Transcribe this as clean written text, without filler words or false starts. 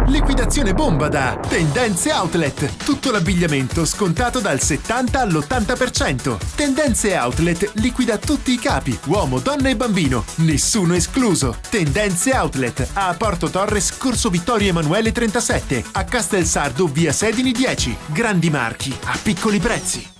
Liquidazione bomba da Tendenze Outlet. Tutto l'abbigliamento scontato dal 70 all'80%. Tendenze Outlet liquida tutti i capi, uomo, donna e bambino, nessuno escluso. Tendenze Outlet a Porto Torres, Corso Vittorio Emanuele 37, a Castelsardo, via Sedini 10. Grandi marchi a piccoli prezzi.